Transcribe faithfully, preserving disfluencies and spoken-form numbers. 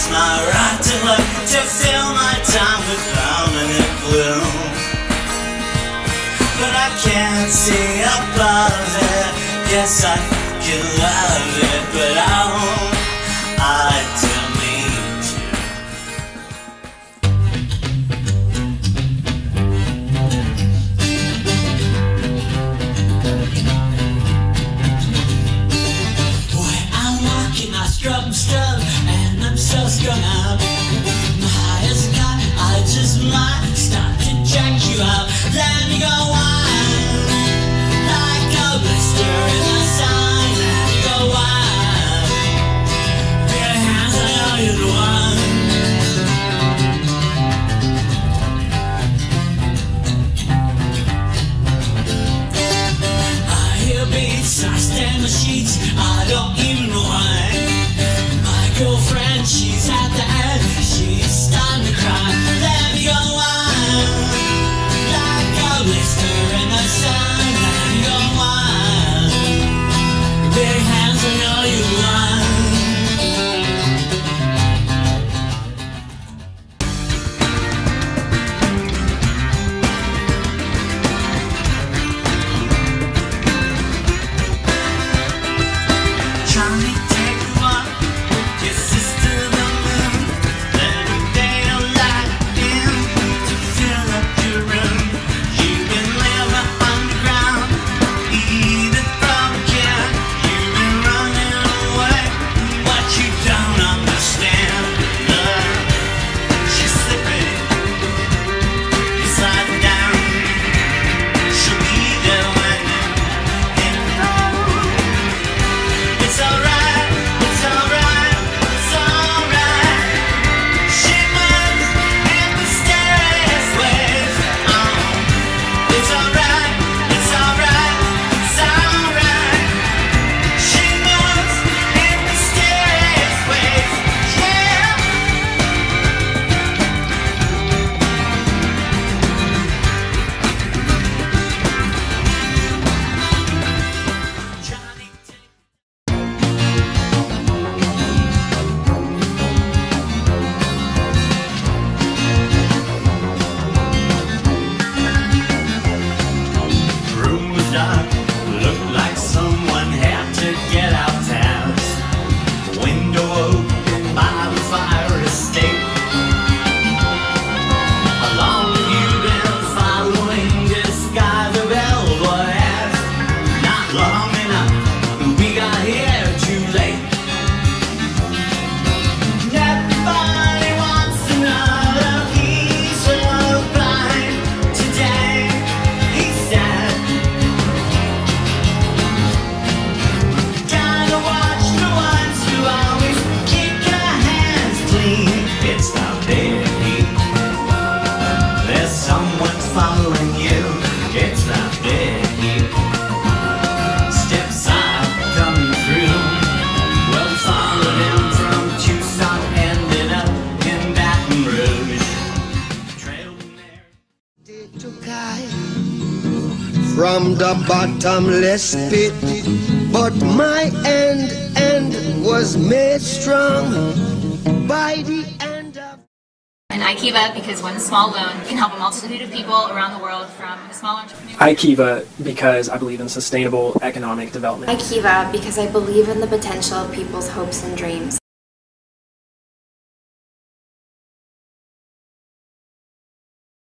It's my right to look, to fill my time with permanent gloom. But I can't see above it. Yes, I can love it, but I won't. I don't need to. Boy, I'm walking, I strut and strut, and I'm so strung up. My highest cut, I just might start to check you out. Let me go wild, like a blister in the sun. Let me go wild, put your hands on all you're the one. I hear beats, I stand the sheets, I don't even know why. My girlfriend, she's at the end, she's starting to cry. Let me go wild, like a blister in the sun. Let me go wild, big hands on all you want. Johnny, take you up, your sister the moon. Let her day a light in to fill up your room. You've been living underground, eating from a can. You've been running away, what you don't understand. Love, she's slipping, you slide down. She'll be there when you hit the road. It's alright, it's alright, it's alright. She moves in mysterious ways. Oh, it's alright, it's alright, it's alright. She moves in mysterious ways. Yeah. Johnny, room was dark, looked like someone had to get out fast. Window open by the fire escape. How long have you been following this guy the bellboy has? Not long enough, we got here too late. Everybody wants another piece of pie today, he said. Gotta watch the ones who always keep their hands clean. It's not dead heat. There's someone following you. It's not dead heat. Steps are coming through. Well, we followed him from Tucson, ended up in Baton Rouge. Trailed him there. They took I from the bottomless pit, but my end end was made strong by the end of. And I Kiva because one small loan can help a multitude of people around the world, from a small entrepreneur. I Kiva because I believe in sustainable economic development. I Kiva because I believe in the potential of people's hopes and dreams.